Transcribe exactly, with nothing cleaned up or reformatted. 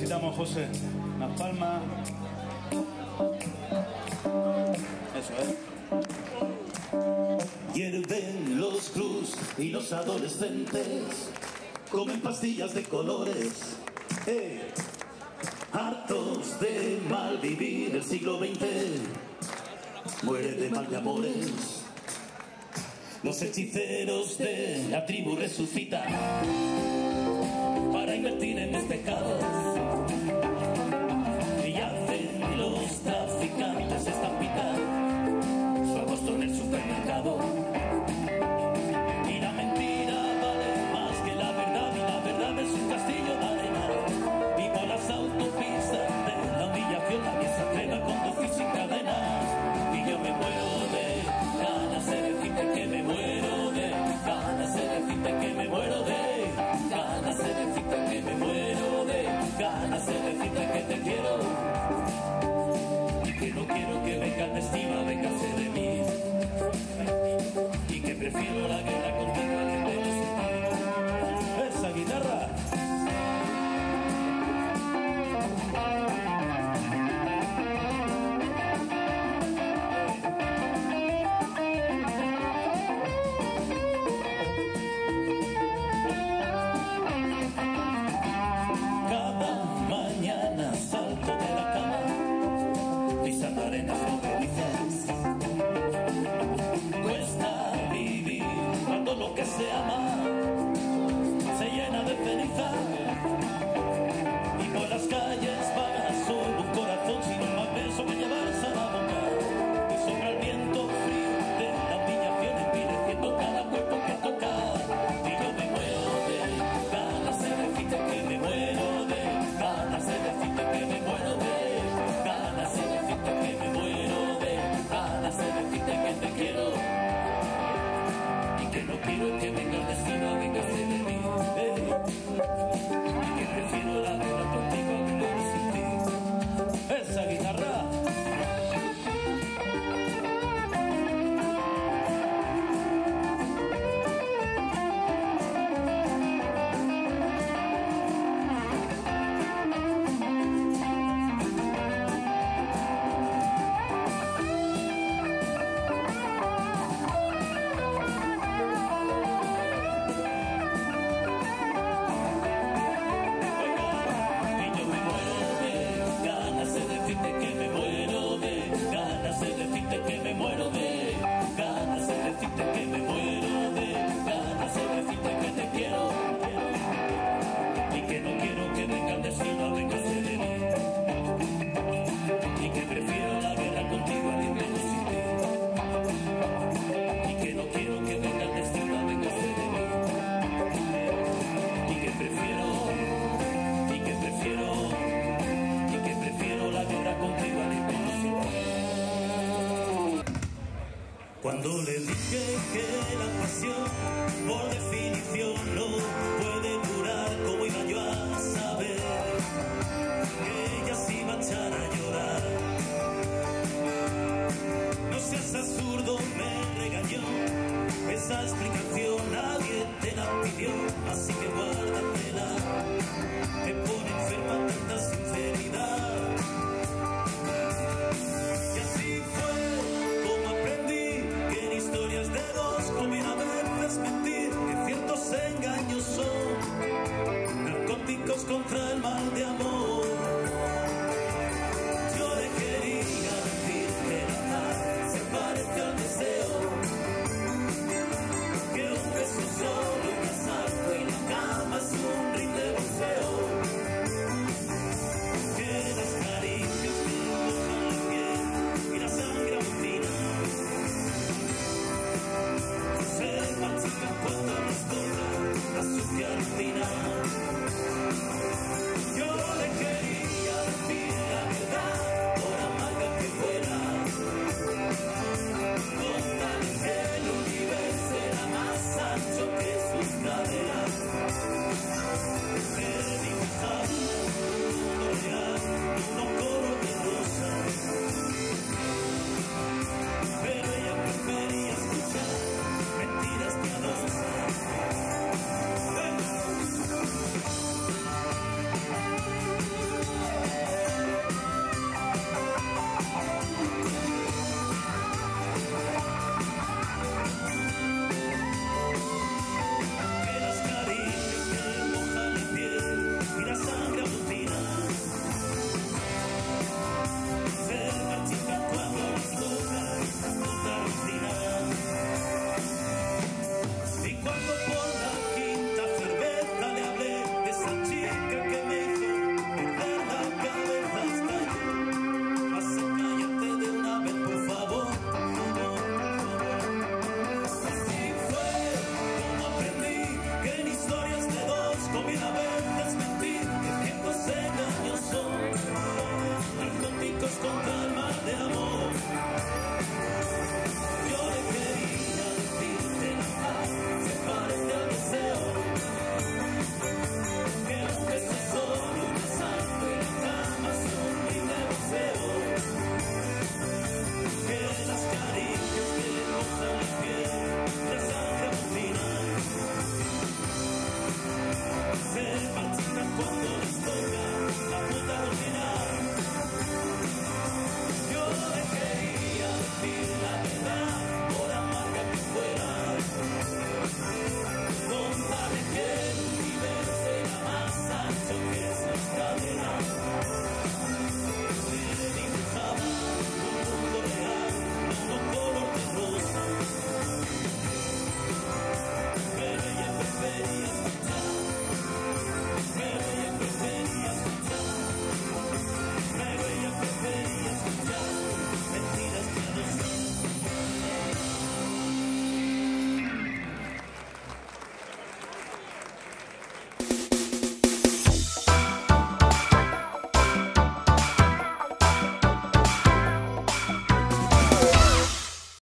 Necesitamos, José, las palmas. Eso es. Hierven los cruz y los adolescentes comen pastillas de colores. Hey. Hartos de mal vivir el siglo veinte, muere de mal de amores. Los hechiceros de la tribu resucitan para invertir en mis pecados, y hacen los traficantes estampitas su agosto en el supermercado. Y la mentira vale más que la verdad, y la verdad es un castillo de arena. Y por las autopistas de la humillación nadie se atreve a conducir sin cadenas. Y yo me muero de ganas de decirte que me muero de ganas de decirte que me muero de ganas de decirte que me muero de ganas de decirte que te quiero, y que no quiero que venga el destino a vengarse de mí, y que prefiero la guerra contigo al invierno sin ti. Esa guitarra. Arenas movedizas. Cuesta vivir cuando lo que se ama se llena de ceniza, y por las calles vaga solo un corazón sin un más beso que llevarse a la boca, y sobra el viento frío de la humillación empireciendo cada cuerpo que toca. Y yo me muero de ganas de decirte que me muero de ganas de decirte que me muero de ganas de decirte que me muero de ganas de decirte que te quiero, y que no quiero que venga el destino a vengarse de mí, eh, y que prefiero la guerra contigo a vivir sin ti. Esa guitarra. Cuando le dije que la pasión por